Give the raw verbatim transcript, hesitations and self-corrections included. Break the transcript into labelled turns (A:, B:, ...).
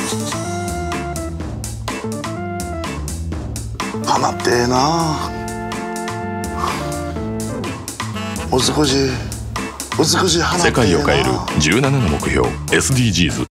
A: 花ってええな。美しい美しい花ってええな。
B: 世界を変えるじゅうななの目標 エスディージーズ。